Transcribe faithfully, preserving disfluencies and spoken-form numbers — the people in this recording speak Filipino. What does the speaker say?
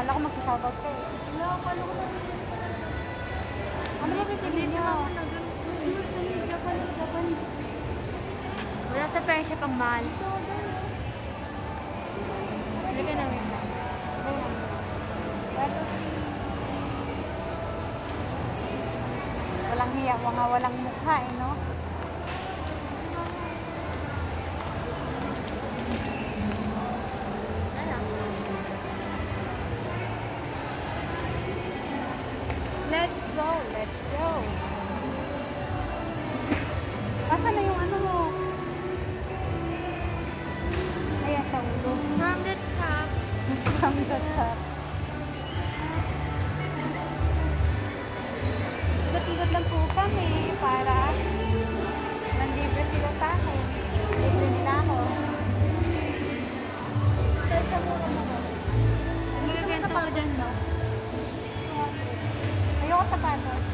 Kala ko magsasabaw ka eh. Wala, kala ko lang. Ano ba bibili niyo? Wala sa presyo pang mahal. Halika na, wait lang. Walang hiya, mga walang mukha eh, no? Let's go, let's go. Asan na yung ano mo? Ayan sa ulo. From the top. From the top. Ikot-ikot lang po kami para nandibre sila sa akin. Libre nila ako. Saan sa mura mo ko? Ano yung benta ko dyan, no? Ayoko sapatos.